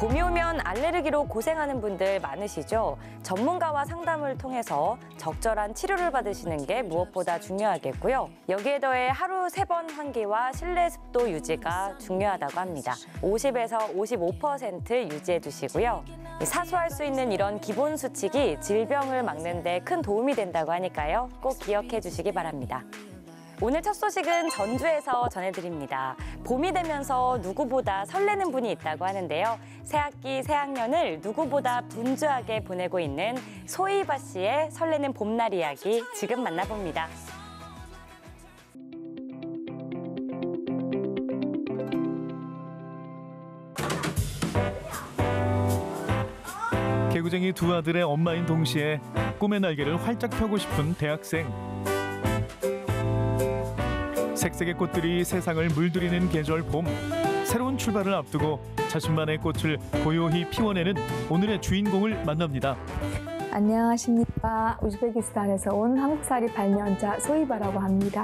봄이 오면 알레르기로 고생하는 분들 많으시죠? 전문가와 상담을 통해서 적절한 치료를 받으시는 게 무엇보다 중요하겠고요. 여기에 더해 하루 3번 환기와 실내 습도 유지가 중요하다고 합니다. 50에서 55% 유지해 두시고요. 사소할 수 있는 이런 기본 수칙이 질병을 막는 데 큰 도움이 된다고 하니까요. 꼭 기억해 주시기 바랍니다. 오늘 첫 소식은 전주에서 전해드립니다. 봄이 되면서 누구보다 설레는 분이 있다고 하는데요. 새학기, 새학년을 누구보다 분주하게 보내고 있는 소희바 씨의 설레는 봄날 이야기 지금 만나봅니다. 개구쟁이 두 아들의 엄마인 동시에 꿈의 날개를 활짝 펴고 싶은 대학생. 색색의 꽃들이 세상을 물들이는 계절 봄. 새로운 출발을 앞두고 자신만의 꽃을 고요히 피워내는 오늘의 주인공을 만납니다. 안녕하십니까. 우즈베키스탄에서 온 한국살이 8년차 소희바라고 합니다.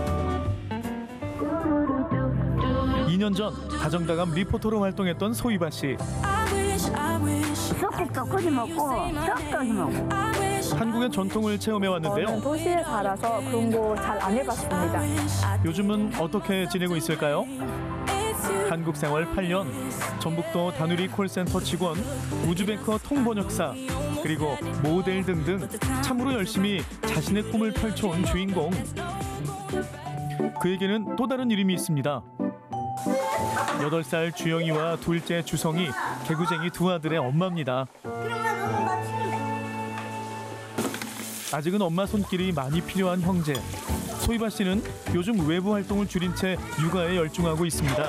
2년 전 다정다감 리포터로 활동했던 소희바 씨. 떡국도 끓여 먹고 떡도 먹고. 한국의 전통을 체험해 왔는데요. 저는 도시에 살아서 그런 거 잘 안 해봤습니다. 요즘은 어떻게 지내고 있을까요? 한국 생활 8년, 전북도 다누리 콜센터 직원, 우즈베크어 통번역사, 그리고 모델 등등 참으로 열심히 자신의 꿈을 펼쳐온 주인공. 그에게는 또 다른 이름이 있습니다. 8살 주영이와 둘째 주성이 개구쟁이 두 아들의 엄마입니다. 아직은 엄마 손길이 많이 필요한 형제. 소희바 씨는 요즘 외부 활동을 줄인 채 육아에 열중하고 있습니다.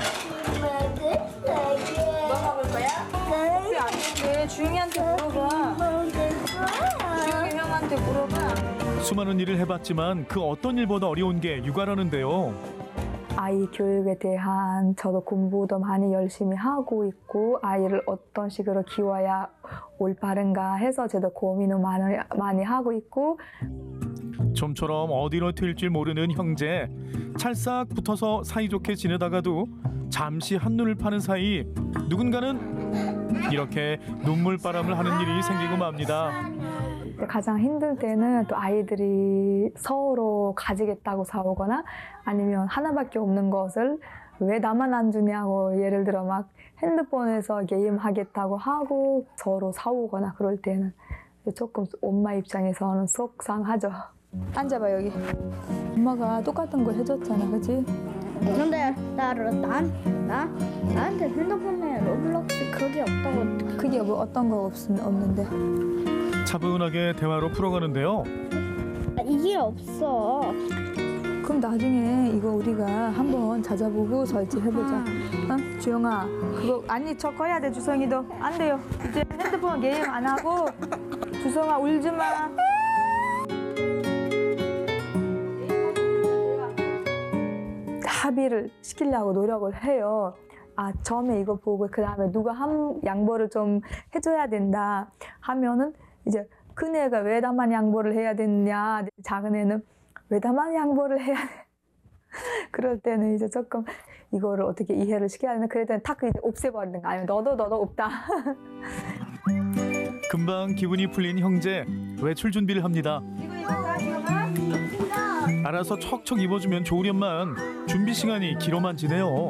뭐 먹을 거야? 커피 안 돼. 주영이한테 물어봐. 주영이 형한테 물어봐. 수많은 일을 해봤지만 그 어떤 일보다 어려운 게 육아라는데요. 아이 교육에 대한 저도 공부도 많이 열심히 하고 있고 아이를 어떤 식으로 키워야 올바른가 해서 저도 고민을 많이 하고 있고 좀처럼 어디로 튈지 모르는 형제. 찰싹 붙어서 사이좋게 지내다가도 잠시 한눈을 파는 사이 누군가는 이렇게 눈물바람을 하는 일이 생기고 맙니다. 가장 힘들 때는 또 아이들이 서로 가지겠다고 싸우거나 아니면 하나밖에 없는 것을 왜 나만 안 주냐고 예를 들어 막 핸드폰에서 게임 하겠다고 하고 서로 싸우거나 그럴 때는 조금 엄마 입장에서는 속상하죠. 앉아봐 여기. 엄마가 똑같은 거 해줬잖아, 그치? 근데 나한테 핸드폰에 로블록스 그게 없다고. 그게 뭐 어떤 거 없는데. 차분하게 대화로 풀어가는데요. 이게 없어. 그럼 나중에 이거 우리가 한번 찾아보고 설치해보자. 어? 주영아, 그거 아니 저거 해야 돼. 주성이도 안 돼요. 이제 핸드폰 게임 안 하고. 주성아 울지 마. 합의를 시키려고 노력을 해요. 아, 처음에 이거 보고 그 다음에 누가 양보를 좀 해줘야 된다 하면은 이제 큰 애가 왜 나만 양보를 해야 되느냐, 작은 애는 왜 나만 양보를 해야 돼. 그럴 때는 이제 조금 이거를 어떻게 이해를 시켜야 되나, 그럴 때는 탁 이제 없애버리는 거 아니면 너도 없다. 금방 기분이 풀린 형제. 외출 준비를 합니다. 알아서 척척 입어주면 좋으련만 준비 시간이 길어만 지네요.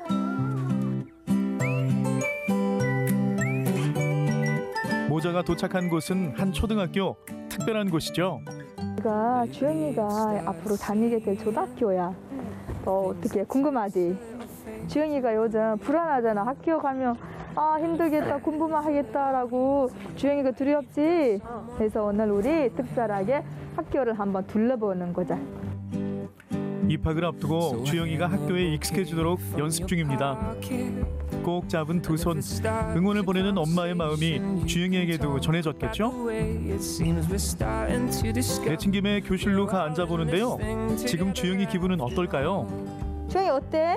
모자가 도착한 곳은 한 초등학교. 특별한 곳이죠. 주영이가 앞으로 다니게 될 초등학교야. 어떻게 궁금하지? 주영이가 요즘 불안하잖아. 학교 가면 아 힘들겠다, 공부만 하겠다라고 주영이가 두렵지. 그래서 오늘 우리 특별하게 학교를 한번 둘러보는 거자. 입학을 앞두고 주영이가 학교에 익숙해지도록 연습 중입니다. 꼭 잡은 두 손, 응원을 보내는 엄마의 마음이 주영이에게도 전해졌겠죠? 내친 김에 교실로 가 앉아보는데요. 지금 주영이 기분은 어떨까요? 주영이 어때?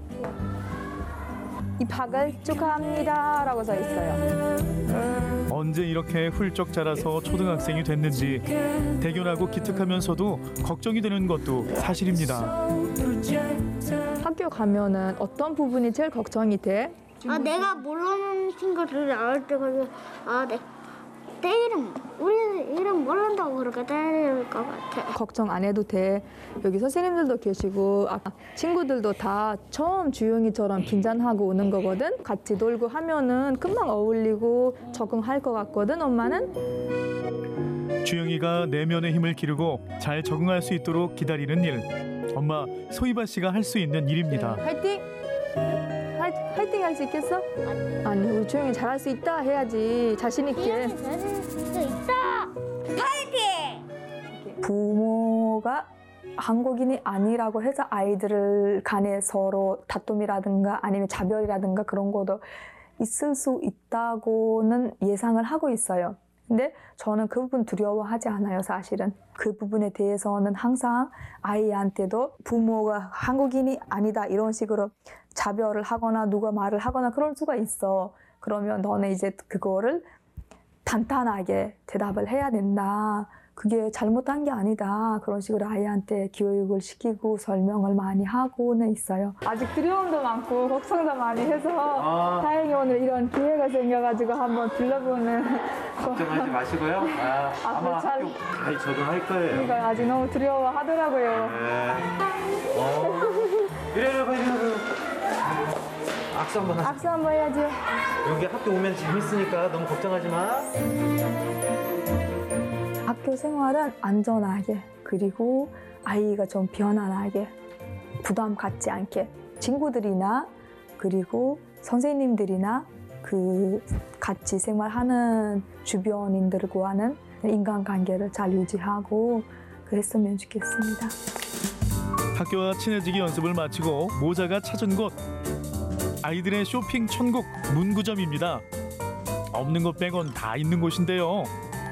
입학을 축하합니다 라고 써 있어요. 언제 이렇게 훌쩍 자라서 초등학생이 됐는지 대견하고 기특하면서도 걱정이 되는 것도 사실입니다. 학교 가면은 어떤 부분이 제일 걱정이 돼? 내가 모르는 친구들을 알을 때 가지고 내 이름 우리 이름 모른다고 그렇게 때릴 것 같아. 걱정 안 해도 돼. 여기 선생님들도 계시고 친구들도 다 처음 주영이처럼 긴장하고 오는 거거든. 같이 놀고 하면은 금방 어울리고 적응할 것 같거든. 엄마는. 주영이가 내면의 힘을 기르고 잘 적응할 수 있도록 기다리는 일. 엄마 소희바 씨가 할 수 있는 일입니다. 화이팅! 화이팅 할 수 있겠어? 아니 우리 주영이 잘할 수 있다 해야지. 자신 있게. 잘할 수 있다. 파이팅! 부모가 한국인이 아니라고 해서 아이들 간에 서로 다툼이라든가 아니면 차별이라든가 그런 것도 있을 수 있다고는 예상을 하고 있어요. 근데 저는 그 부분 두려워하지 않아요, 사실은. 그 부분에 대해서는 항상 아이한테도 부모가 한국인이 아니다 이런 식으로 차별을 하거나 누가 말을 하거나 그럴 수가 있어. 그러면 너는 이제 그거를 단단하게 대답을 해야 된다. 그게 잘못한 게 아니다. 그런 식으로 아이한테 교육을 시키고 설명을 많이 하고는 있어요. 아직 두려움도 많고 걱정도 많이 해서 다행히 오늘 이런 기회가 생겨가지고 한번 들러보는. 걱정하지 마시고요. 아마 잘- 학교 잘 적응할 거예요. 그러니까 아직 너무 두려워하더라고요. 이래요, 악수 한번 하세요. 악수 한번 해야죠. 여기 학교 오면 재밌으니까 너무 걱정하지 마. 학교 생활은 안전하게 그리고 아이가 좀 편안하게 부담 갖지 않게 친구들이나 그리고 선생님들이나 그 같이 생활하는 주변인들과는 인간관계를 잘 유지하고 그랬으면 좋겠습니다. 학교와 친해지기 연습을 마치고 모자가 찾은 곳. 아이들의 쇼핑 천국 문구점입니다. 없는 것 빼곤 다 있는 곳인데요.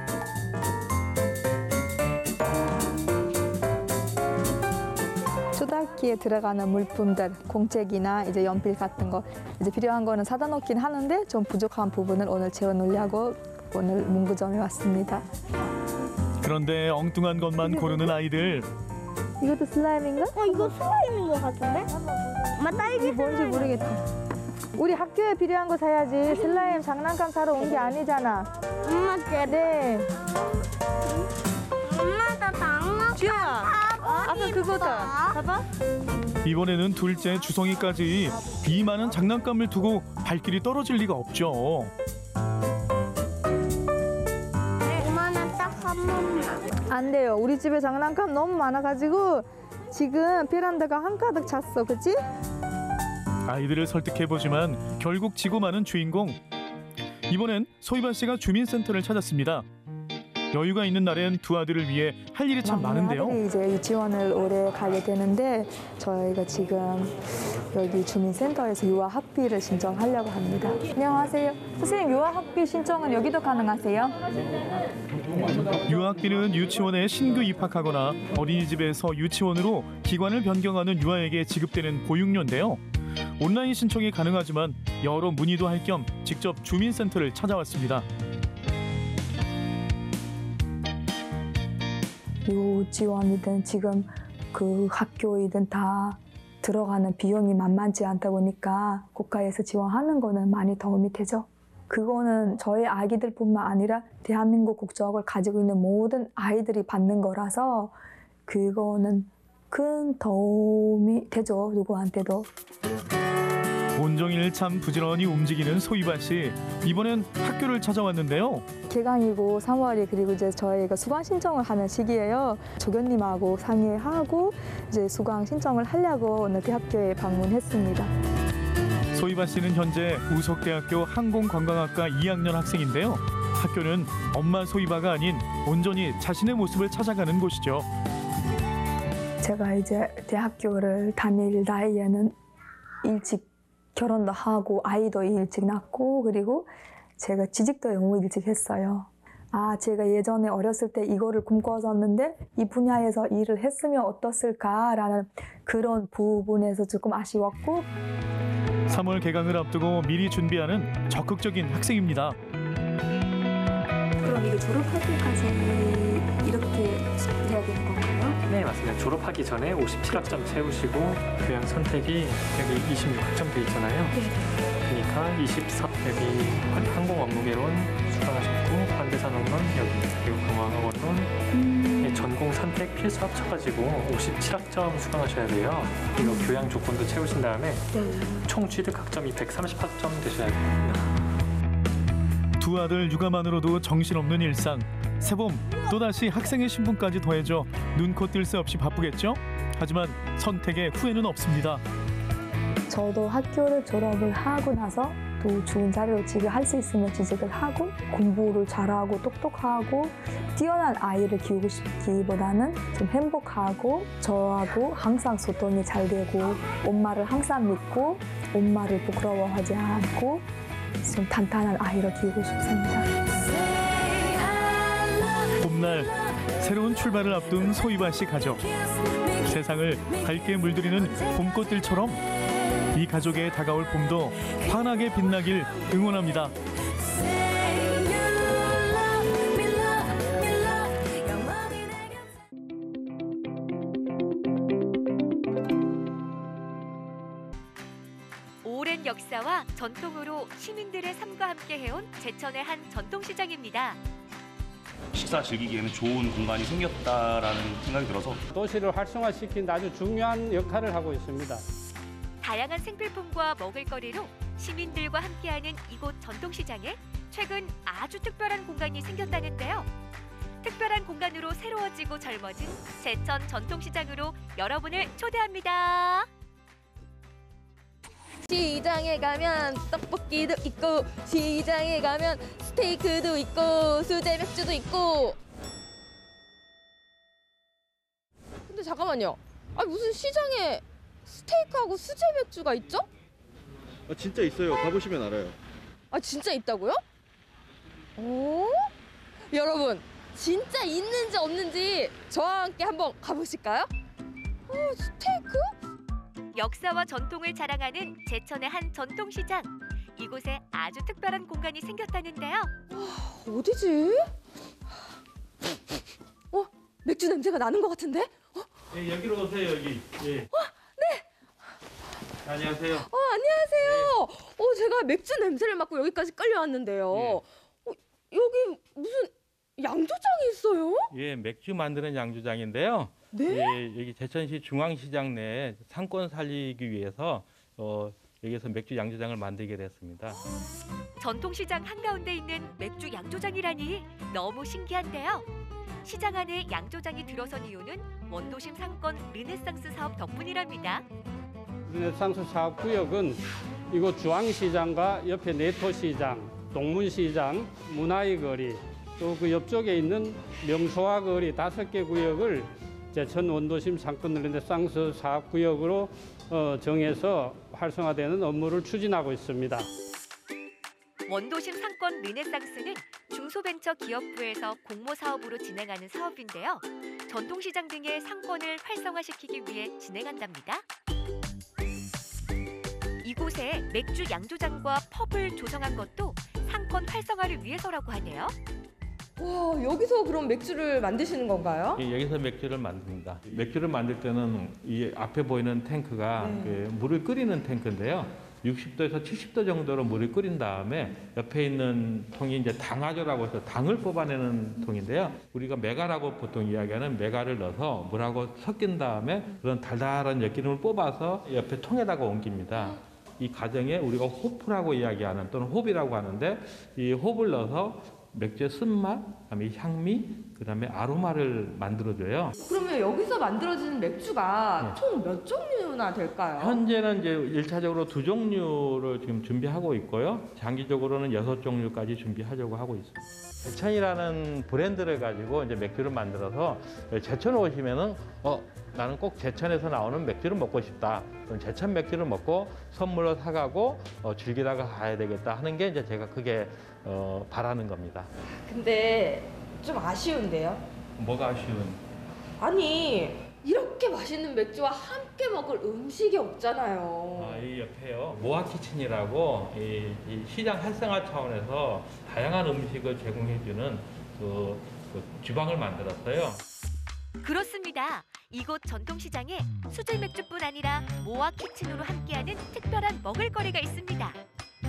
초등학기에 들어가는 물품들, 공책이나 이제 연필 같은 거 이제 필요한 거는 사다 놓긴 하는데 좀 부족한 부분을 오늘 채워 놓으려고 오늘 문구점에 왔습니다. 그런데 엉뚱한 것만 고르는 아이들. 이것도 슬라임인가? 이거 슬라임인 것 같은데? 엄마 딸기 이게 뭔지 모르겠다. 우리 학교에 필요한 거 사야지. 슬라임 장난감 사러 온 게 아니잖아. 엄마 네. 엄마 나 장난. 주영아, 아까 그거다. 봐봐. 이번에는 둘째 주성이까지 이 많은 장난감을 두고 발길이 떨어질 리가 없죠. 엄마는 딱 한 번만. 안 돼요. 우리 집에 장난감 너무 많아가지고 지금 베란다가 한가득 찼어. 그치? 아이들을 설득해보지만 결국 지고 마는 주인공. 이번엔 소희바 씨가 주민센터를 찾았습니다. 여유가 있는 날엔 두 아들을 위해 할 일이 참 많은데요. 아들이 이제 유치원을 올해 가게 되는데 저희가 지금 여기 주민센터에서 유아학비를 신청하려고 합니다. 안녕하세요. 선생님, 유아학비 신청은 여기도 가능하세요? 유아학비는 유치원에 신규 입학하거나 어린이집에서 유치원으로 기관을 변경하는 유아에게 지급되는 보육료인데요. 온라인 신청이 가능하지만 여러 문의도 할 겸 직접 주민센터를 찾아왔습니다. 유치원이든 지금 그 학교이든 다 들어가는 비용이 만만치 않다 보니까 국가에서 지원하는 거는 많이 도움이 되죠. 그거는 저희 아기들뿐만 아니라 대한민국 국적을 가지고 있는 모든 아이들이 받는 거라서 그거는 큰 도움이 되죠, 누구한테도. 온종일 참 부지런히 움직이는 소희바 씨. 이번엔 학교를 찾아왔는데요. 개강이고 3월이 그리고 이제 저희가 수강 신청을 하는 시기예요. 조교님하고 상의하고 이제 수강 신청을 하려고 오늘 대학교에 방문했습니다. 소희바 씨는 현재 우석대학교 항공관광학과 2학년 학생인데요. 학교는 엄마 소희바가 아닌 온전히 자신의 모습을 찾아가는 곳이죠. 제가 이제 대학교를 다닐 나이에는 일찍 결혼도 하고 아이도 일찍 낳고 그리고 제가 취직도 너무 일찍 했어요. 제가 예전에 어렸을 때 이거를 꿈꿔졌는데 이 분야에서 일을 했으면 어떻을까라는 그런 부분에서 조금 아쉬웠고 3월 개강을 앞두고 미리 준비하는 적극적인 학생입니다. 그럼 이거 졸업할 때까지 이렇게 해야 되는 건가요? 네, 맞습니다. 졸업하기 전에 57학점 채우시고 교양 선택이 여기 26학점 돼 있잖아요. 네. 대표니까 24 대비 항공 업무개론 수강하셨고 관대산 언론 여기 그리고 공항 언론 전공 선택 필수 합쳐가지고 57학점 수강하셔야 돼요. 그리고 교양 조건도 채우신 다음에 총 취득 학점이 130학점 되셔야 됩니다. 두 아들 육아만으로도 정신없는 일상. 새봄 또다시 학생의 신분까지 더해져 눈코 뜰 새 없이 바쁘겠죠? 하지만 선택에 후회는 없습니다. 저도 학교를 졸업을 하고 나서 또 좋은 자리로 취직할 수 있으면 취직을 하고 공부를 잘하고 똑똑하고 뛰어난 아이를 키우고 싶기보다는 좀 행복하고 저하고 항상 소통이 잘 되고 엄마를 항상 믿고 엄마를 부끄러워하지 않고 좀 탄탄한 아이를 키우고 싶습니다. 봄날 새로운 출발을 앞둔 소희바 씨 가족. 세상을 밝게 물들이는 봄꽃들처럼 이 가족의 다가올 봄도 환하게 빛나길 응원합니다. 오랜 역사와 전통으로 시민들의 삶과 함께 해온 제천의 한 전통시장입니다. 식사 즐기기에는 좋은 공간이 생겼다라는 생각이 들어서 도시를 활성화시키는 아주 중요한 역할을 하고 있습니다. 다양한 생필품과 먹을거리로 시민들과 함께하는 이곳 전통시장에 최근 아주 특별한 공간이 생겼다는데요. 특별한 공간으로 새로워지고 젊어진 제천 전통시장으로 여러분을 초대합니다. 시장에 가면 떡볶이도 있고 시장에 가면 스테이크도 있고 수제 맥주도 있고. 근데 잠깐만요. 아니 무슨 시장에 스테이크하고 수제 맥주가 있죠? 진짜 있어요. 가보시면 알아요. 아 진짜 있다고요? 오? 여러분 진짜 있는지 없는지 저와 함께 한번 가보실까요? 스테이크? 역사와 전통을 자랑하는 제천의 한 전통시장. 이곳에 아주 특별한 공간이 생겼다는데요. 어디지? 맥주 냄새가 나는 것 같은데? 예, 여기로 오세요, 여기. 예. 네. 안녕하세요. 안녕하세요. 제가 맥주 냄새를 맡고 여기까지 끌려왔는데요. 여기 무슨 양조장이 있어요? 예, 맥주 만드는 양조장인데요. 네? 예, 여기 제천시 중앙시장 내에 상권 살리기 위해서 여기서 맥주 양조장을 만들게 됐습니다. 전통시장 한가운데 있는 맥주 양조장이라니 너무 신기한데요. 시장 안에 양조장이 들어선 이유는 원도심 상권 르네상스 사업 덕분이랍니다. 르네상스 사업구역은 이곳 중앙시장과 옆에 내토시장, 동문시장, 문화의 거리, 또 그 옆쪽에 있는 명소화 거리 5개 구역을 제천 원도심 상권 르네상스 사업구역으로 정해서 활성화되는 업무를 추진하고 있습니다. 원도심 상권 르네상스는 중소벤처기업부에서 공모사업으로 진행하는 사업인데요. 전통시장 등의 상권을 활성화시키기 위해 진행한답니다. 이곳에 맥주 양조장과 펍을 조성한 것도 상권 활성화를 위해서라고 하네요. 와, 여기서 그럼 맥주를 만드시는 건가요? 예, 여기서 맥주를 만듭니다. 맥주를 만들 때는 이 앞에 보이는 탱크가 물을 끓이는 탱크인데요. 60도에서 70도 정도로 물을 끓인 다음에 옆에 있는 통이 이제 당화조라고 해서 당을 뽑아내는 통인데요. 우리가 메가라고 보통 이야기하는 메가를 넣어서 물하고 섞인 다음에 그런 달달한 엿기름을 뽑아서 옆에 통에다가 옮깁니다. 이 과정에 우리가 호프라고 이야기하는 또는 홉이라고 하는데 이 홉을 넣어서 맥주의 쓴맛, 그다음에 향미, 그다음에 아로마를 만들어줘요. 그러면 여기서 만들어지는 맥주가 총 몇 종류나 될까요? 현재는 이제 1차적으로 2종류를 지금 준비하고 있고요. 장기적으로는 6종류까지 준비하려고 하고 있습니다. 제천이라는 브랜드를 가지고 이제 맥주를 만들어서 제천에 오시면은 나는 꼭 제천에서 나오는 맥주를 먹고 싶다. 그럼 제천 맥주를 먹고 선물로 사가고 즐기다가 가야 되겠다 하는 게 이제 제가 크게 바라는 겁니다. 근데 좀 아쉬운데요? 뭐가 아쉬운? 아니 이렇게 맛있는 맥주와 함께 먹을 음식이 없잖아요. 이 옆에요. 모아키친이라고 이 시장 활성화 차원에서 다양한 음식을 제공해주는 그 주방을 만들었어요. 그렇습니다. 이곳 전통시장에 수제 맥주뿐 아니라 모아 키친으로 함께하는 특별한 먹을거리가 있습니다.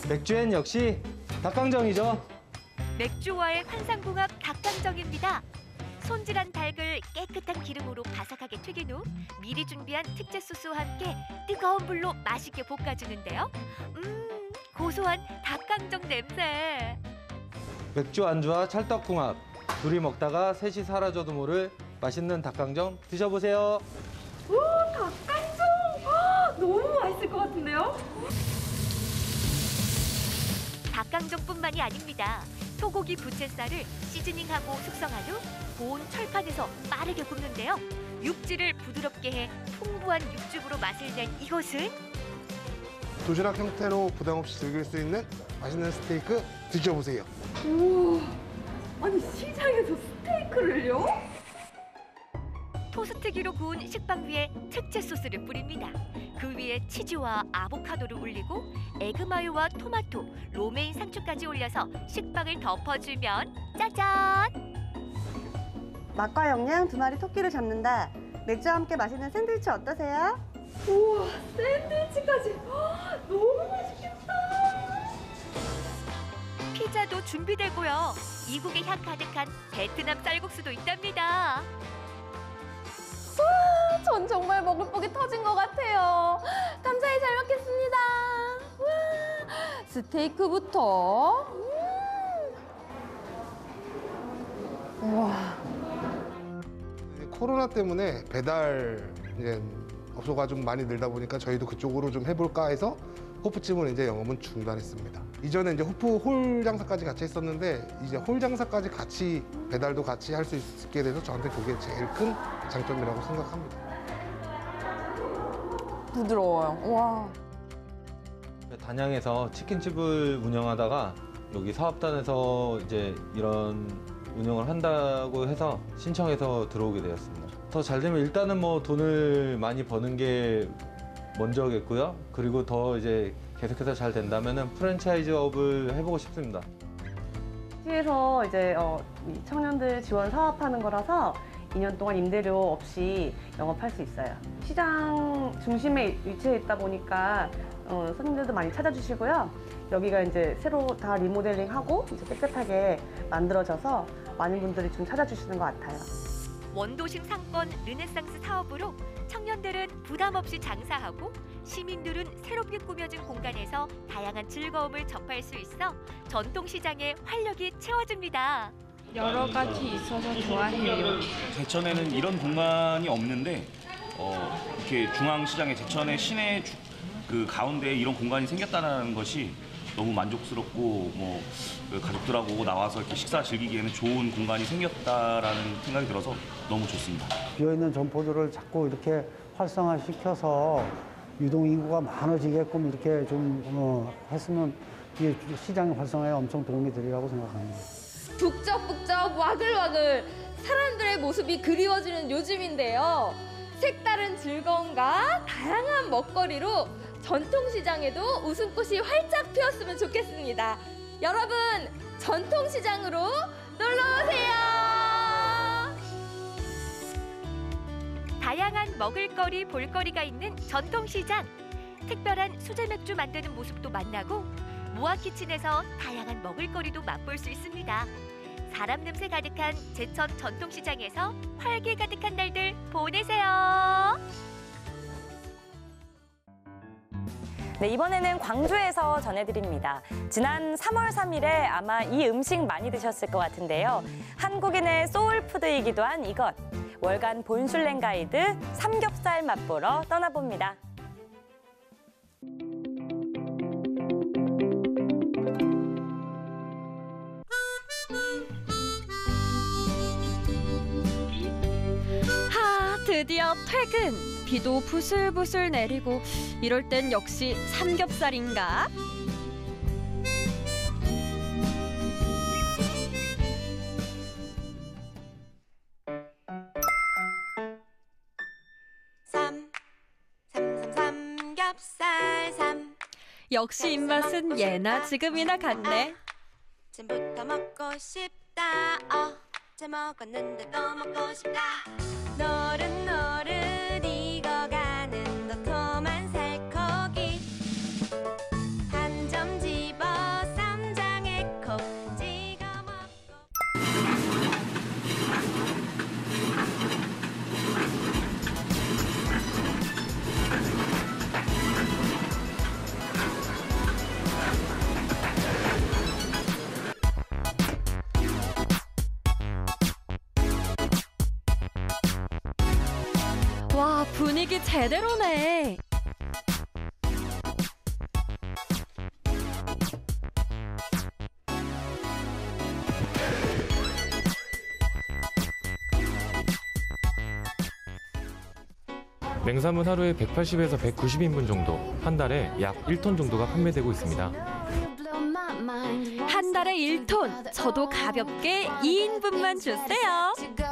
맥주엔 역시 닭강정이죠. 맥주와의 환상궁합 닭강정입니다. 손질한 닭을 깨끗한 기름으로 바삭하게 튀긴 후 미리 준비한 특제 소스와 함께 뜨거운 불로 맛있게 볶아주는데요. 고소한 닭강정 냄새. 맥주 안주와 찰떡궁합. 둘이 먹다가 셋이 사라져도 모를 맛있는 닭강정 드셔보세요. 오, 닭강정! 너무 맛있을 것 같은데요? 닭강정뿐만이 아닙니다. 소고기 부채살을 시즈닝하고 숙성한 후 고온 철판에서 빠르게 굽는데요. 육질을 부드럽게 해 풍부한 육즙으로 맛을 낸 이것은 도시락 형태로 부담 없이 즐길 수 있는 맛있는 스테이크 드셔보세요. 우와, 아니 시장에서 스테이크를요? 토스트기로 구운 식빵 위에 특제 소스를 뿌립니다. 그 위에 치즈와 아보카도를 올리고 에그마요와 토마토, 로메인 상추까지 올려서 식빵을 덮어주면 짜잔! 맛과 영양 두 마리 토끼를 잡는다. 맥주와 함께 맛있는 샌드위치 어떠세요? 우와, 샌드위치까지 너무 맛있겠다. 피자도 준비되고요. 이국의 향 가득한 베트남 쌀국수도 있답니다. 와, 전 정말 먹을 복이 터진 것 같아요. 감사히 잘 먹겠습니다. 와, 스테이크부터. 우와. 코로나 때문에 배달 이제 업소가 좀 많이 늘다 보니까 저희도 그쪽으로 좀 해볼까 해서 호프집은 이제 영업은 중단했습니다. 이전에 이제 호프 홀 장사까지 같이 했었는데 이제 홀 장사까지 같이 배달도 같이 할 수 있게 돼서 저한테 그게 제일 큰 장점이라고 생각합니다. 부드러워요. 와. 단양에서 치킨집을 운영하다가 여기 사업단에서 이제 이런 운영을 한다고 해서 신청해서 들어오게 되었습니다. 더 잘 되면 일단은 뭐 돈을 많이 버는 게 먼저겠고요. 그리고 더 이제 계속해서 잘 된다면은 프랜차이즈업을 해보고 싶습니다. 시에서 이제 이 청년들 지원 사업하는 거라서 2년 동안 임대료 없이 영업할 수 있어요. 시장 중심에 위치해 있다 보니까 손님들도 많이 찾아주시고요. 여기가 이제 새로 다 리모델링하고 이제 깨끗하게 만들어져서 많은 분들이 좀 찾아주시는 것 같아요. 원도심 상권 르네상스 사업으로 청년들은 부담 없이 장사하고 시민들은 새롭게 꾸며진 공간에서 다양한 즐거움을 접할 수 있어 전통시장의 활력이 채워집니다. 여러 가지 있어서 좋아해요. 제천에는 이런 공간이 없는데 이렇게 중앙시장의 제천의 시내 그 가운데에 이런 공간이 생겼다는 것이 너무 만족스럽고 뭐 가족들하고 나와서 이렇게 식사 즐기기에는 좋은 공간이 생겼다라는 생각이 들어서 너무 좋습니다. 비어있는 점포들을 자꾸 이렇게 활성화시켜서 유동인구가 많아지게끔 이렇게 좀 했으면 이게 시장 활성화에 엄청 도움이 되리라고 생각합니다. 북적북적 와글와글 사람들의 모습이 그리워지는 요즘인데요. 색다른 즐거움과 다양한 먹거리로 전통시장에도 웃음꽃이 활짝 피었으면 좋겠습니다. 여러분, 전통시장으로 놀러오세요. 다양한 먹을거리, 볼거리가 있는 전통시장. 특별한 수제 맥주 만드는 모습도 만나고 모아키친에서 다양한 먹을거리도 맛볼 수 있습니다. 사람 냄새 가득한 제천 전통시장에서 활기 가득한 날들 보내세요. 네, 이번에는 광주에서 전해드립니다. 지난 3월 3일에 아마 이 음식 많이 드셨을 것 같은데요. 한국인의 소울푸드이기도 한 이것. 월간 본슐랭 가이드 삼겹살 맛보러 떠나봅니다. 드디어 퇴근. 비도 부슬부슬 내리고 이럴 땐 역시 삼겹살인가? 삼겹살 역시 입맛은 예나 지금이나 같네. 아침부터 먹고 싶다. 어제 먹었는데 또 먹고 싶다. 노릇노릇 익어가는 도톰한 살코기 한 점 집어 분위기 제대로네. 냉삼은 하루에 180에서 190인분 정도, 한 달에 약 1톤 정도가 판매되고 있습니다. 한 달에 1톤. 저도 가볍게 2인분만 주세요.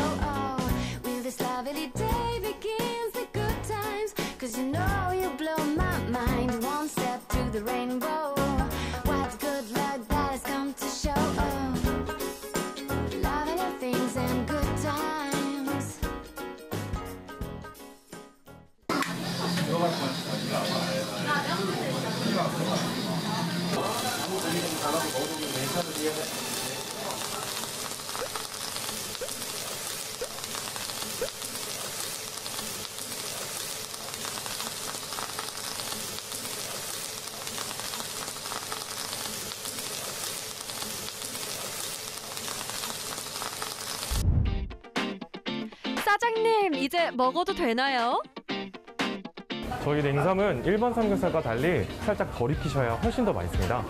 사장님, 이제 먹어도 되나요? 저희 냉삼은 일반 삼겹살과 달리 살짝 덜 익히셔야 훨씬 더 맛있습니다.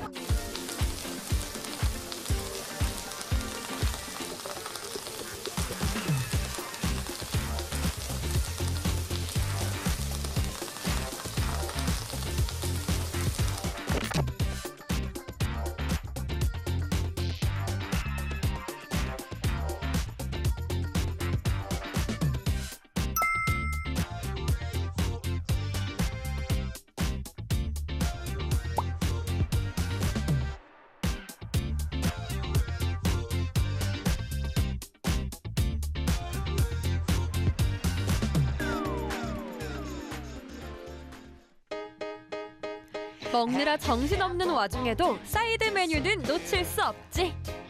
먹느라 정신없는 와중에도 사이드 메뉴는 놓칠 수 없지.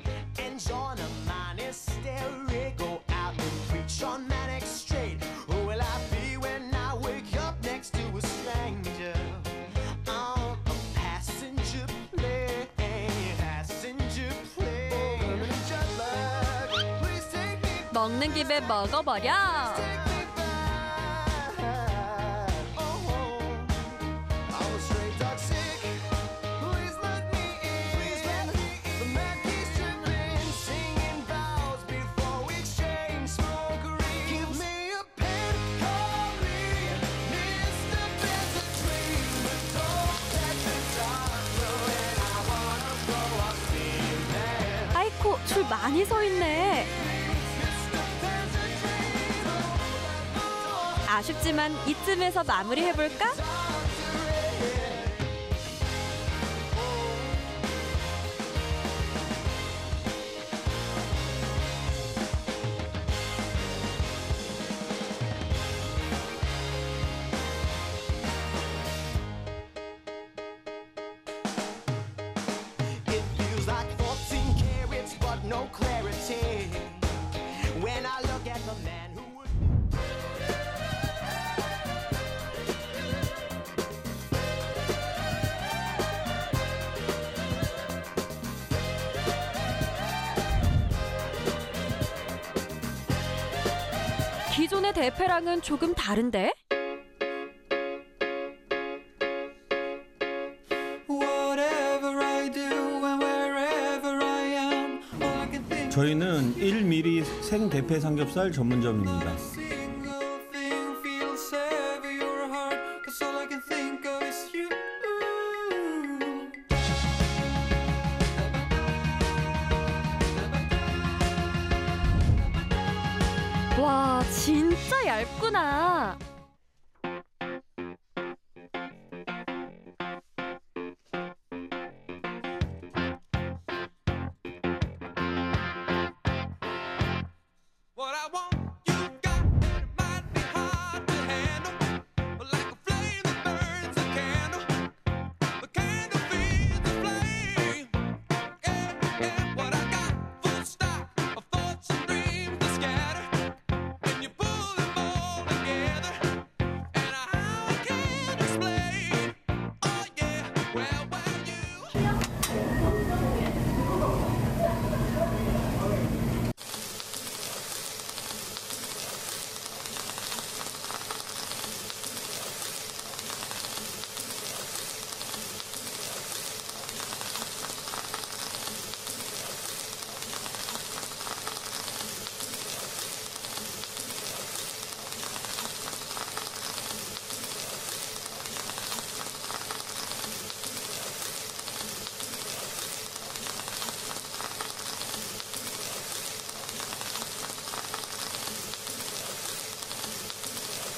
먹는 김에 먹어버려. 아이코, 줄 많이 서 있네. 아쉽지만 이쯤에서 마무리해볼까? No clarity when I look at the man who would 기존의 대패랑은 조금 다른데? 저희는 1mm 생대패 삼겹살 전문점입니다. 와, 진짜 얇구나. When you pull them all together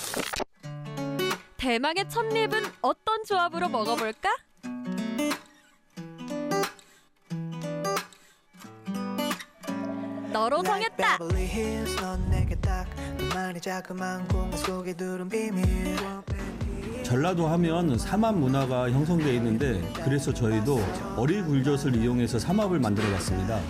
대망의 첫입은 어떤 조합으로 먹어볼까? 너로 정했다. 전라도 하면 삼합 문화가 형성되어 있는데 그래서 저희도 어리굴젓을 이용해서 삼합을 만들어 봤습니다.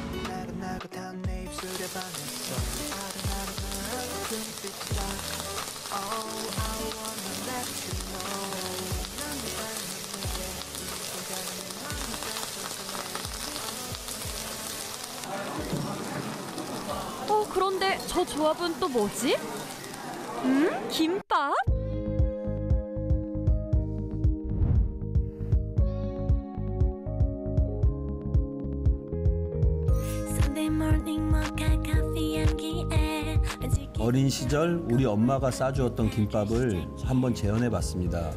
그런데 저 조합은 또 뭐지? 김밥? 어린 시절 우리 엄마가 싸주었던 김밥을 한번 재현해 봤습니다.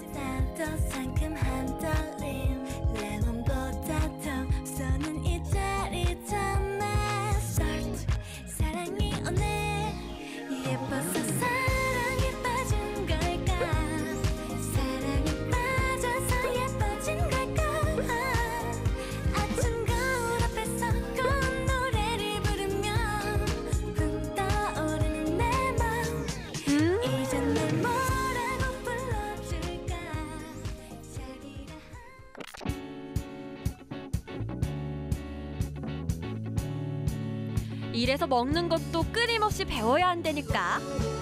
이래서 먹는 것도 끊임없이 배워야 한다니까.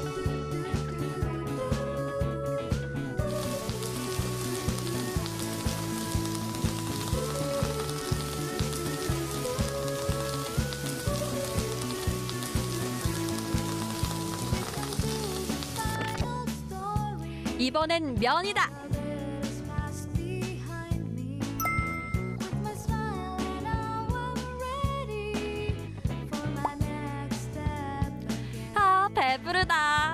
이번엔 면이다. 아, 배부르다.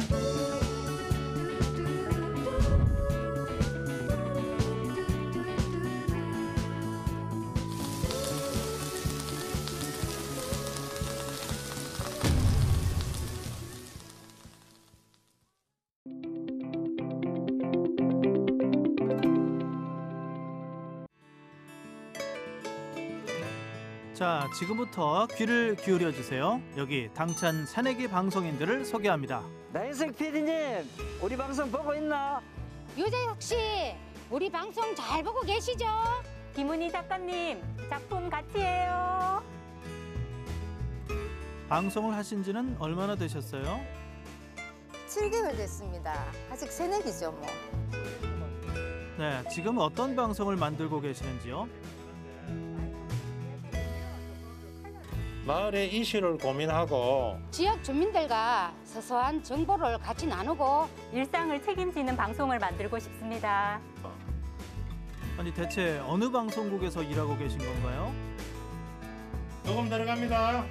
자, 지금부터 귀를 기울여 주세요. 여기 당찬 새내기 방송인들을 소개합니다. 나인석 PD님, 우리 방송 보고 있나? 유재석 씨, 우리 방송 잘 보고 계시죠? 김은희 작가님, 작품 같이 해요. 방송을 하신 지는 얼마나 되셨어요? 7개월 됐습니다. 아직 새내기죠, 뭐. 네, 지금 어떤 방송을 만들고 계시는지요? 마을의 이슈를 고민하고 지역 주민들과 소소한 정보를 같이 나누고 일상을 책임지는 방송을 만들고 싶습니다. 아니, 대체 어느 방송국에서 일하고 계신 건가요? 녹음 들어갑니다.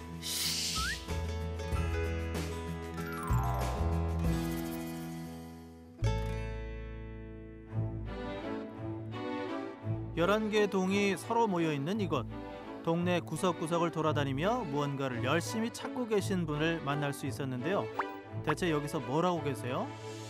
열한 개 동이 서로 모여 있는 이곳. 동네 구석구석을 돌아다니며 무언가를 열심히 찾고 계신 분을 만날 수 있었는데요. 대체 여기서 뭘 하고 계세요?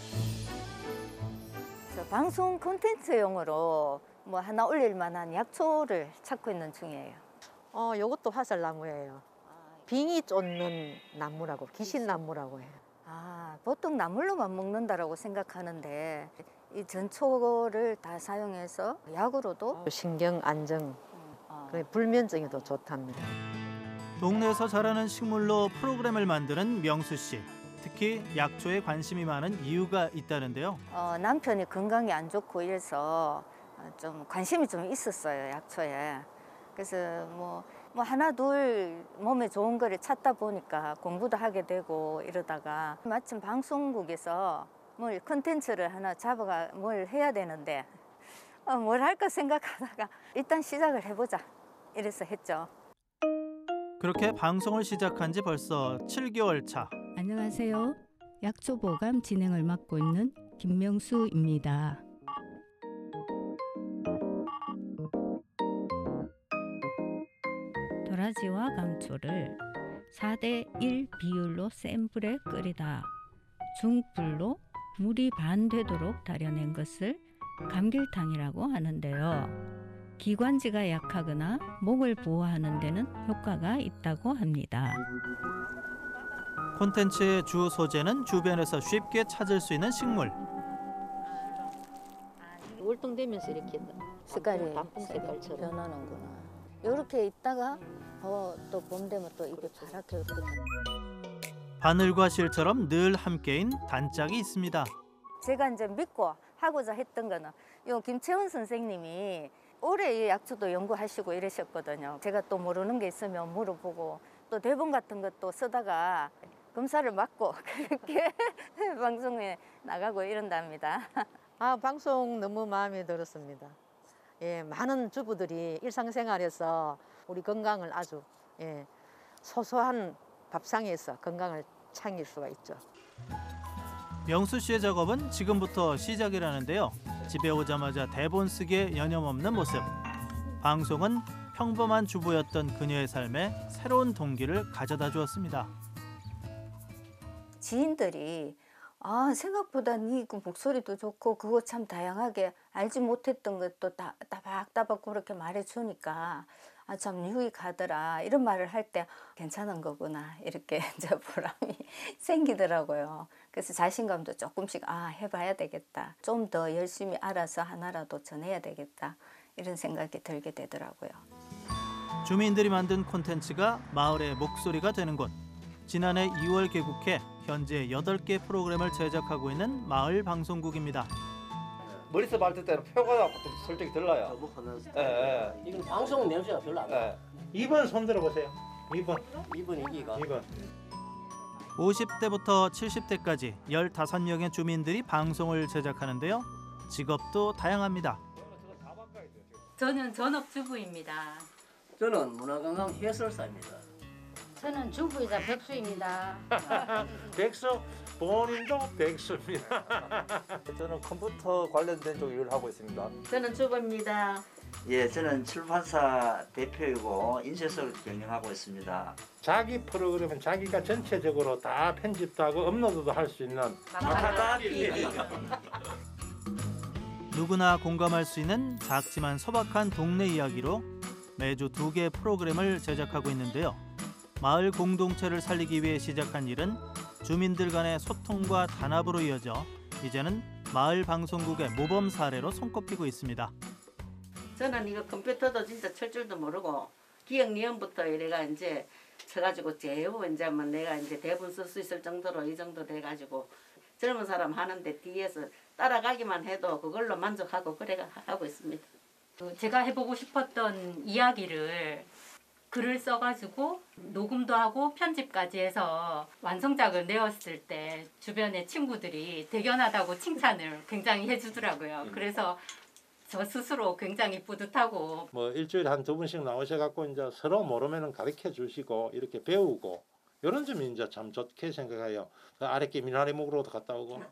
방송 콘텐츠용으로 뭐 하나 올릴 만한 약초를 찾고 있는 중이에요. 이것도 화살나무예요. 빙이 쫓는 나무라고, 귀신나무라고 해요. 보통 나물로만 먹는다라고 생각하는데 이 전초를 다 사용해서 약으로도 신경 안정, 불면증에도 좋답니다. 동네에서 자라는 식물로 프로그램을 만드는 명수 씨. 특히 약초에 관심이 많은 이유가 있다는데요. 남편이 건강이 안 좋고 이래서 좀 관심이 좀 있었어요, 약초에. 그래서 뭐 하나 둘 몸에 좋은 거를 찾다 보니까 공부도 하게 되고 이러다가 마침 방송국에서 뭘 컨텐츠를 하나 잡아가 뭘 해야 되는데 뭘 할까 생각하다가 일단 시작을 해보자 이래서 했죠. 그렇게 방송을 시작한 지 벌써 7개월 차. 안녕하세요. 약초보감 진행을 맡고 있는 김명수입니다. 도라지와 강초를 4:1 비율로 센 불에 끓이다 중불로 물이 반 되도록 달여낸 것을 감길탕이라고 하는데요. 기관지가 약하거나 목을 보호하는 데는 효과가 있다고 합니다. 콘텐츠의 주 소재는 주변에서 쉽게 찾을 수 있는 식물. 월등되면서 이렇게 색깔이 단풍 색깔처럼 변하는구나. 이렇게 있다가 또 봄 되면 또 이게 파랗게 이렇게. 바늘과 실처럼 늘 함께인 단짝이 있습니다. 제가 이제 믿고 하고자 했던 거는 요 김채원 선생님이 올해 이 약초도 연구하시고 이러셨거든요. 제가 또 모르는 게 있으면 물어보고 또 대본 같은 것도 쓰다가 검사를 맡고 그렇게 방송에 나가고 이런답니다. 방송 너무 마음에 들었습니다. 예, 많은 주부들이 일상생활에서 우리 건강을 아주 소소한 밥상에서 건강을 챙길 수가 있죠. 명수 씨의 작업은 지금부터 시작이라는데요. 집에 오자마자 대본 쓰기에 여념없는 모습. 방송은 평범한 주부였던 그녀의 삶에 새로운 동기를 가져다 주었습니다. 지인들이 생각보다 네 그 목소리도 좋고 그거 참 다양하게 알지 못했던 것도 따박따박 그렇게 말해주니까 참 유익하더라 이런 말을 할 때 괜찮은 거구나 이렇게 이제 보람이 생기더라고요. 그래서 자신감도 조금씩 해봐야 되겠다. 좀 더 열심히 알아서 하나라도 전해야 되겠다 이런 생각이 들게 되더라고요. 주민들이 만든 콘텐츠가 마을의 목소리가 되는 곳. 지난해 2월 개국해 현재 8개 프로그램을 제작하고 있는 마을 방송국입니다. 머리서 밟을 때는 표가 솔직히 들려요. 너무 흔한 스타일. 이건 방송 냄새가 별로 안 나요. 2번 손 들어보세요. 2번. 2번 이기가. 2번. 50대부터 70대까지 15명의 주민들이 방송을 제작하는데요. 직업도 다양합니다. 저는 전업주부입니다. 저는 문화관광 해설사입니다. 저는 주부이자 백수입니다. 백수 본인도 백수입니다. 저는 컴퓨터 관련된 쪽 일을 하고 있습니다. 저는 주부입니다. 예, 저는 출판사 대표이고 인쇄소를 경영하고 있습니다. 자기 프로그램은 자기가 전체적으로 다 편집도 하고 업로드도 할 수 있는 마카다피. 누구나 공감할 수 있는 작지만 소박한 동네 이야기로 매주 2개의 프로그램을 제작하고 있는데요. 마을 공동체를 살리기 위해 시작한 일은 주민들 간의 소통과 단합으로 이어져 이제는 마을 방송국의 모범 사례로 손꼽히고 있습니다. 저는 이거 컴퓨터도 진짜 칠 줄도 모르고 기억 니은부터 이래가 이제 쳐가지고 제후 이제 뭐 내가 이제 대본 쓸 수 있을 정도로 이 정도 돼가지고 젊은 사람 하는데 뒤에서 따라가기만 해도 그걸로 만족하고 그래가 하고 있습니다. 제가 해보고 싶었던 이야기를 글을 써가지고 녹음도 하고 편집까지 해서 완성작을 내었을 때 주변의 친구들이 대견하다고 칭찬을 굉장히 해주더라고요. 그래서 저 스스로 굉장히 뿌듯하고 뭐 일주일에 한 2번씩 나오셔갖고 이제 서로 모르면은 가르쳐 주시고 이렇게 배우고 이런 점이 이제 참 좋게 생각해요. 그 아랫게 미나리 목으로도 갔다 오고.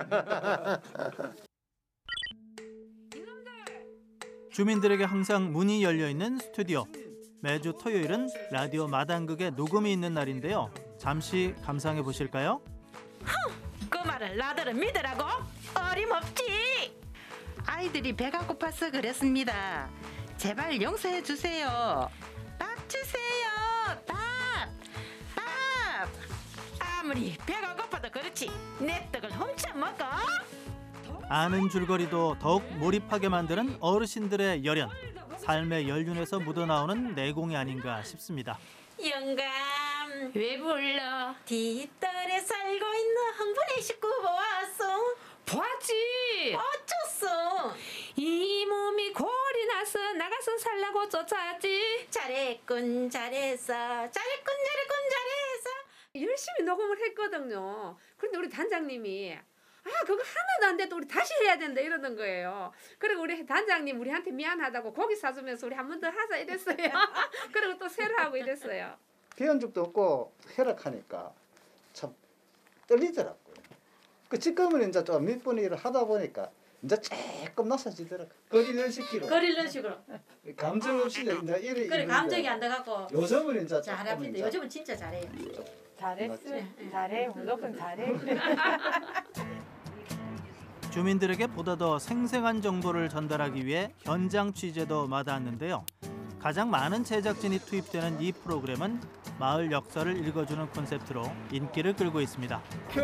주민들에게 항상 문이 열려 있는 스튜디오. 매주 토요일은 라디오 마당극의 녹음이 있는 날인데요. 잠시 감상해 보실까요? 그 말을 나들은 믿으라고? 어림없지. 아이들이 배가 고파서 그랬습니다. 제발 용서해 주세요. 밥 주세요. 밥. 아무리 배가 고파도 그렇지 내 떡을 훔쳐 먹어? 아는 줄거리도 더욱 몰입하게 만드는 어르신들의 열연. 삶의 연륜에서 묻어나오는 내공이 아닌가 싶습니다. 영감 왜 불러? 뒷뜰에 살고 있는 한 분의 식구 보았어? 봤지. 어쩌어? 이 몸이 골이 나서 나가서 살라고 쫓아왔지. 잘했군 잘했어. 열심히 녹음을 했거든요. 그런데 우리 단장님이 그거 하나도 안 돼도 우리 다시 해야 된다 이러는 거예요. 그리고 우리 단장님 우리한테 미안하다고 고기 사주면서 우리 한 번 더 하자 이랬어요. 그리고 또 새로 하고 이랬어요. 배운 적도 없고 해락하니까 참 떨리더라고요. 지금은 이제 좀 몇 번 일을 하다 보니까 이제 조금 나서지더라. 거리를 시키로. 거리를 식으로. 감정 없이 이제 이래. 그래 감정이 안 돼갖고. 요즘은 이제 잘합니다. 요즘은 진짜 잘해요. 잘해. 무조건 잘해. 주민들에게 보다 더 생생한 정보를 전달하기 위해 현장 취재도 마다했는데요. 가장 많은 제작진이 투입되는 이 프로그램은 마을 역사를 읽어주는 콘셉트로 인기를 끌고 있습니다.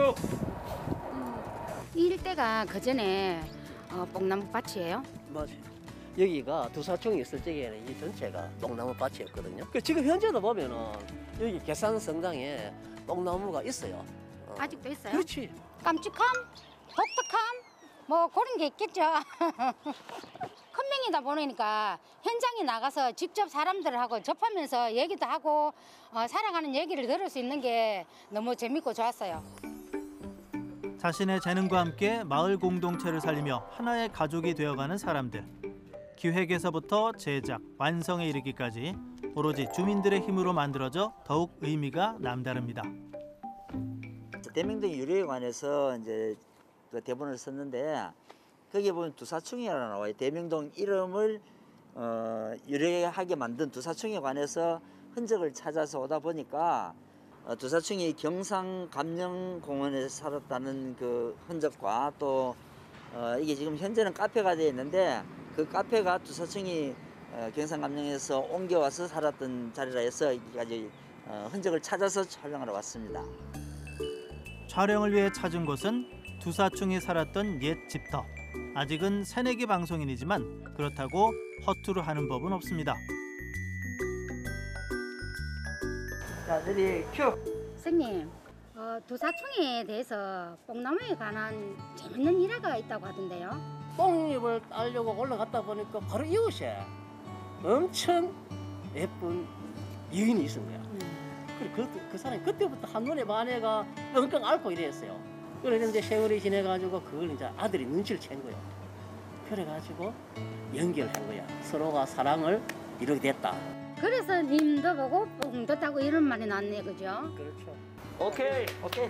이 일대가 그 전에 뽕나무 밭이에요? 맞아요. 여기가 두사총이 있을 적에는 이 전체가 뽕나무 밭이었거든요. 지금 현재도 보면은 여기 계산성당에 뽕나무가 있어요. 아직도 있어요? 그렇지. 깜찍함, 독특함, 뭐 그런 게 있겠죠. 큰 명이다 보니까 현장에 나가서 직접 사람들하고 접하면서 얘기도 하고 살아가는 얘기를 들을 수 있는 게 너무 재밌고 좋았어요. 자신의 재능과 함께 마을 공동체를 살리며 하나의 가족이 되어가는 사람들. 기획에서부터 제작, 완성에 이르기까지 오로지 주민들의 힘으로 만들어져 더욱 의미가 남다릅니다. 대명동 유래에 관해서 이제 그 대본을 썼는데 거기에 보면 두사충이라고 나와요. 대명동 이름을 유래하게 만든 두사충에 관해서 흔적을 찾아서 오다 보니까 두사충이 경상 감령공원에서 살았다는 그 흔적과 또 이게 지금 현재는 카페가 되어 있는데 그 카페가 두사충이 경상 감령에서 옮겨와서 살았던 자리라 해서 여기까지 흔적을 찾아서 촬영하러 왔습니다. 촬영을 위해 찾은 곳은 두사충이 살았던 옛 집터. 아직은 새내기 방송인이지만 그렇다고 허투루 하는 법은 없습니다. 자, 내리 큐. 선생님, 두사충에 대해서 뽕나무에 관한 재밌는 일화가 있다고 하던데요. 뽕잎을 따려고 올라갔다 보니까 바로 이웃에 엄청 예쁜 여인이 있은 거야. 그래 그 사람이 그때부터 한눈에 반해가 엉엉 앓고 이랬어요. 그래서 이제 세월이 지내가지고 그걸 이제 아들이 눈치를 챈 거예요. 그래가지고 연결한 거야. 서로가 사랑을 이루게 됐다. 그래서 님도 보고 뽕도 따고 이런 말이 났네, 그죠? 그렇죠. 오케이.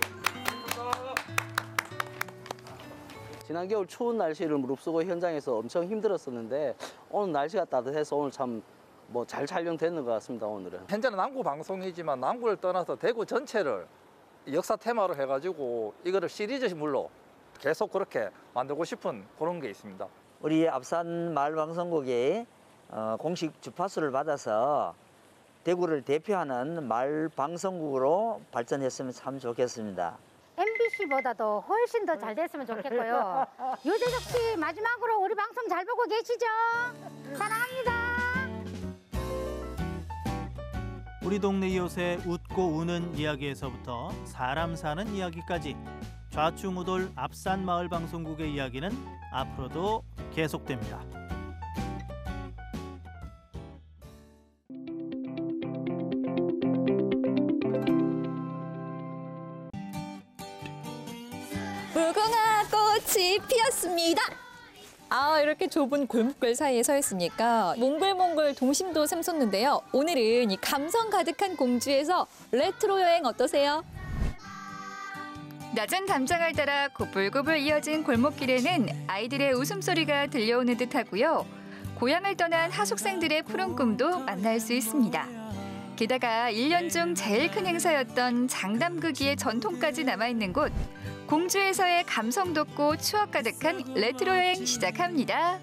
지난 겨울 추운 날씨를 무릅쓰고 현장에서 엄청 힘들었었는데 오늘 날씨가 따뜻해서 오늘 참 뭐 잘 촬영되는 것 같습니다. 오늘은. 현재는 남구 방송이지만 남구를 떠나서 대구 전체를 역사 테마로 해가지고 이거를 시리즈물로 계속 그렇게 만들고 싶은 그런 게 있습니다. 우리 앞산 마을방송국이 공식 주파수를 받아서 대구를 대표하는 마을방송국으로 발전했으면 참 좋겠습니다. MBC보다도 훨씬 더 잘 됐으면 좋겠고요. 유재석 씨, 마지막으로 우리 방송 잘 보고 계시죠? 사랑합니다. 우리 동네 이웃의 웃고 우는 이야기에서부터 사람 사는 이야기까지 좌충우돌 앞산 마을 방송국의 이야기는 앞으로도 계속됩니다. 무궁화 꽃이 피었습니다. 이렇게 좁은 골목길 사이에 서 있으니까 몽글몽글 동심도 샘솟는데요. 오늘은 이 감성 가득한 공주에서 레트로 여행 어떠세요? 낮은 담장을 따라 고불고불 이어진 골목길에는 아이들의 웃음소리가 들려오는 듯하고요. 고향을 떠난 하숙생들의 푸른 꿈도 만날 수 있습니다. 게다가 1년 중 제일 큰 행사였던 장담극기의 전통까지 남아있는 곳. 공주에서의 감성 돋고 추억 가득한 레트로 여행 시작합니다.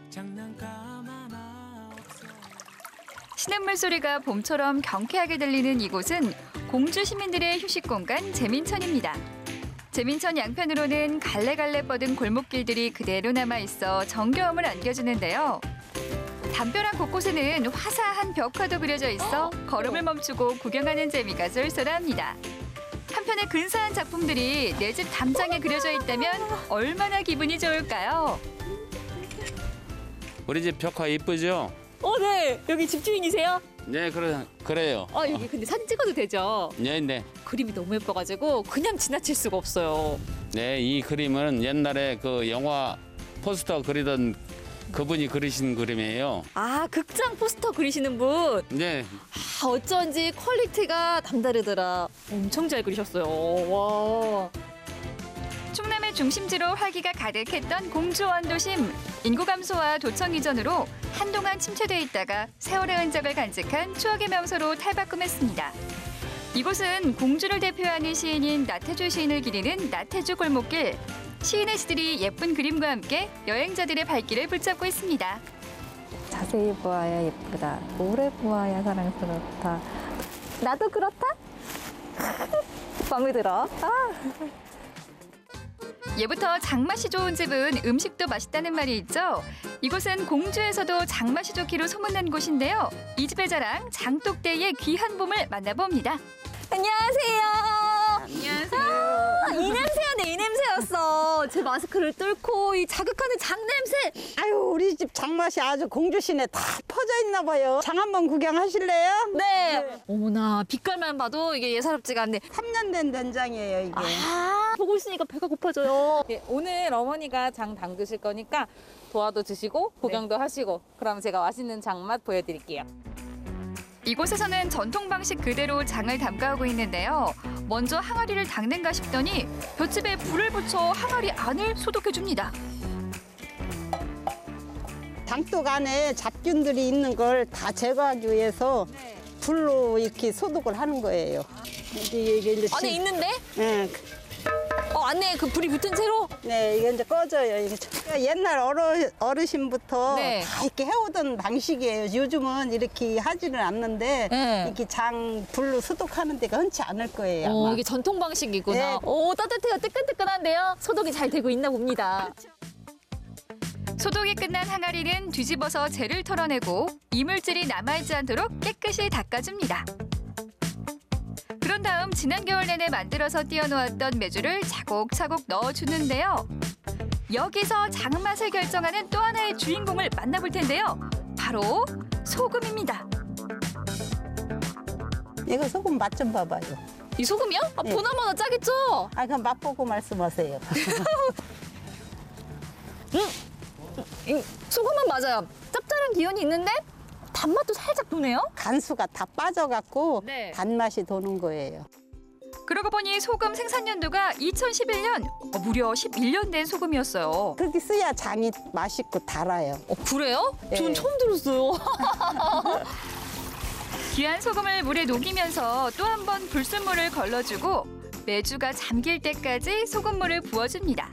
시냇물 소리가 봄처럼 경쾌하게 들리는 이곳은 공주 시민들의 휴식 공간 재민천입니다. 재민천 양편으로는 갈래갈래 뻗은 골목길들이 그대로 남아있어 정겨움을 안겨주는데요. 담벼락 곳곳에는 화사한 벽화도 그려져 있어 걸음을 멈추고 구경하는 재미가 쏠쏠합니다. 한편의 근사한 작품들이 내 집 담장에 그려져 있다면 얼마나 기분이 좋을까요? 우리 집 벽화 이쁘죠? 네. 여기 집주인이세요? 네, 그래요. 여기 근데 사진 찍어도 되죠? 네. 그림이 너무 예뻐가지고 그냥 지나칠 수가 없어요. 네, 이 그림은 옛날에 그 영화 포스터 그리던 그분이 그리신 그림이에요. 극장 포스터 그리시는 분? 네. 어쩐지 퀄리티가 남다르더라. 엄청 잘 그리셨어요. 와. 충남의 중심지로 활기가 가득했던 공주 원도심. 인구 감소와 도청 이전으로 한동안 침체돼 있다가 세월의 흔적을 간직한 추억의 명소로 탈바꿈했습니다. 이곳은 공주를 대표하는 시인인 나태주 시인을 기리는 나태주 골목길. 시인의 시들이 예쁜 그림과 함께 여행자들의 발길을 붙잡고 있습니다. 자세히 보아야 예쁘다. 오래 보아야 사랑스럽다. 나도 그렇다? 마음에 들어. 예부터 장맛이 좋은 집은 음식도 맛있다는 말이 있죠. 이곳은 공주에서도 장맛이 좋기로 소문난 곳인데요. 이 집의 자랑 장독대의 귀한 봄을 만나봅니다. 안녕하세요. 안녕하세요. 이 냄새였네, 이 냄새였어. 제 마스크를 뚫고 이 자극하는 장 냄새. 아유, 우리 집 장맛이 아주 공주시내 다 퍼져 있나 봐요. 장 한번 구경하실래요? 네. 어머나, 빛깔만 봐도 이게 예사롭지가 않네. 3년 된 된장이에요, 이게. 보고 있으니까 배가 고파져요. 예, 오늘 어머니가 장 담그실 거니까 도와도 주시고 구경도 하시고 그럼 제가 맛있는 장맛 보여드릴게요. 이곳에서는 전통 방식 그대로 장을 담가오고 있는데요. 먼저 항아리를 닦는가 싶더니 볏짚에 불을 붙여 항아리 안을 소독해줍니다. 장독 안에 잡균들이 있는 걸 다 제거하기 위해서 불로 이렇게 소독을 하는 거예요. 이게 이제 안에 있는데? 네. 안에 그 불이 붙은 채로? 네, 이게 이제 꺼져요. 이게 옛날 어르신부터 다 이렇게 해오던 방식이에요. 요즘은 이렇게 하지는 않는데 이렇게 장 불로 소독하는 데가 흔치 않을 거예요. 아마. 이게 전통 방식이구나. 네. 오, 따뜻해요. 뜨끈뜨끈한데요. 소독이 잘 되고 있나 봅니다. 소독이 끝난 항아리는 뒤집어서 재를 털어내고 이물질이 남아있지 않도록 깨끗이 닦아줍니다. 그런 다음 지난 겨울 내내 만들어서 띄워놓았던 메주를 차곡차곡 넣어주는데요. 여기서 장맛을 결정하는 또 하나의 주인공을 만나볼 텐데요. 바로 소금입니다. 이거 소금 맛 좀 봐봐요. 이 소금이요? 네. 보나마나 짜겠죠? 그럼 맛보고 말씀하세요. 소금은 맞아요. 짭짤한 기운이 있는데 단맛도 살짝 도네요. 간수가 다 빠져갖고 네. 단맛이 도는 거예요. 그러고 보니 소금 생산 연도가 2011년, 무려 11년 된 소금이었어요. 그렇게 써야 장이 맛있고 달아요. 그래요? 네. 전 처음 들었어요. 귀한 소금을 물에 녹이면서 또 한 번 불순물을 걸러주고 메주가 잠길 때까지 소금물을 부어줍니다.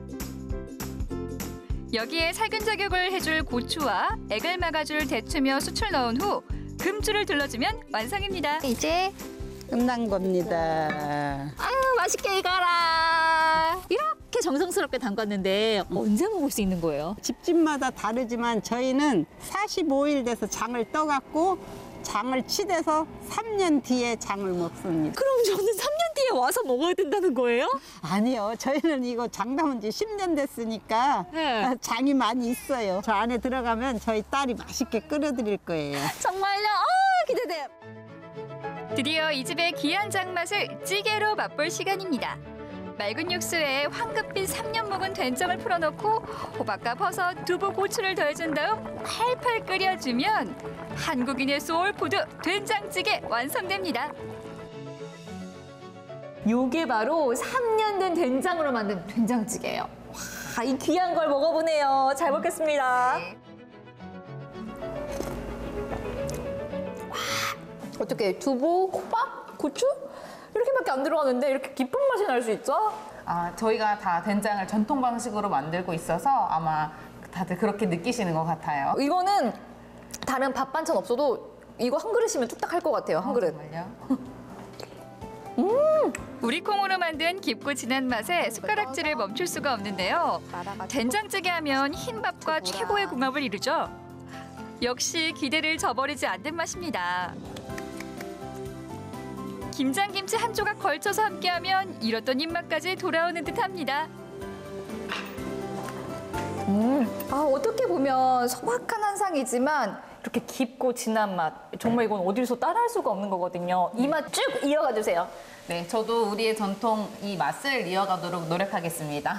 여기에 살균 작용을 해줄 고추와 액을 막아줄 대추며 수출 넣은 후 금주를 둘러주면 완성입니다. 이제 끝난 겁니다. 아유, 맛있게 익어라. 이렇게 정성스럽게 담갔는데 언제 먹을 수 있는 거예요? 집집마다 다르지만 저희는 45일 돼서 장을 떠갖고 장을 치대서 3년 뒤에 장을 먹습니다. 그럼 저는 3년 뒤에 와서 먹어야 된다는 거예요? 아니요. 저희는 이거 장 담은 지 10년 됐으니까 장이 많이 있어요. 저 안에 들어가면 저희 딸이 맛있게 끓여드릴 거예요. 정말요? 기대돼요. 드디어 이 집의 귀한 장맛을 찌개로 맛볼 시간입니다. 맑은 육수에 황급빛 3년 묵은 된장을 풀어넣고 호박과 버섯, 두부, 고추를 더해준 다음 팔팔 끓여주면 한국인의 소울푸드 된장찌개 완성됩니다. 요게 바로 3년 된 된장으로 만든 된장찌개예요. 와, 이 귀한 걸 먹어보네요. 잘 먹겠습니다. 와, 어떻게 두부, 호박, 고추? 이렇게밖에 안 들어가는데 이렇게 깊은 맛이 날 수 있죠? 저희가 다 된장을 전통 방식으로 만들고 있어서 아마 다들 그렇게 느끼시는 것 같아요. 이거는 다른 밥 반찬 없어도 이거 한 그릇이면 뚝딱 할 것 같아요. 한 그릇. 정말요? 우리 콩으로 만든 깊고 진한 맛에 숟가락질을 멈출 수가 없는데요. 된장찌개 하면 흰밥과 최고의 궁합을 이루죠. 역시 기대를 저버리지 않는 맛입니다. 김장김치 한 조각 걸쳐서 함께하면 잃었던 입맛까지 돌아오는 듯합니다. 어떻게 보면 소박한 한 상이지만 이렇게 깊고 진한 맛. 정말 이건 어디서 따라할 수가 없는 거거든요. 이 맛 쭉 이어가 주세요. 네, 저도 우리의 전통 이 맛을 이어가도록 노력하겠습니다.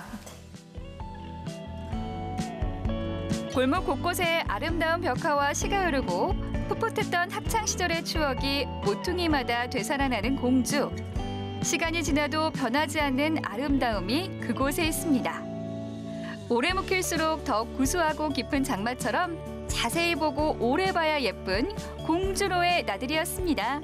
골목 곳곳에 아름다운 벽화와 시가 흐르고 풋풋했던 학창 시절의 추억이 모퉁이마다 되살아나는 공주. 시간이 지나도 변하지 않는 아름다움이 그곳에 있습니다. 오래 묵힐수록 더 구수하고 깊은 장마처럼 자세히 보고 오래 봐야 예쁜 공주로의 나들이였습니다.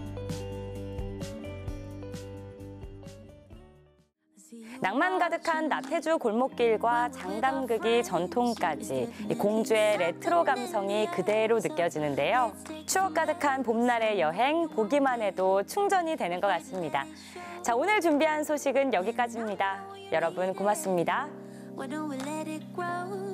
낭만 가득한 나태주 골목길과 장담극이 전통까지 이 공주의 레트로 감성이 그대로 느껴지는데요. 추억 가득한 봄날의 여행 보기만 해도 충전이 되는 것 같습니다. 자, 오늘 준비한 소식은 여기까지입니다. 여러분 고맙습니다. Why don't we let it grow?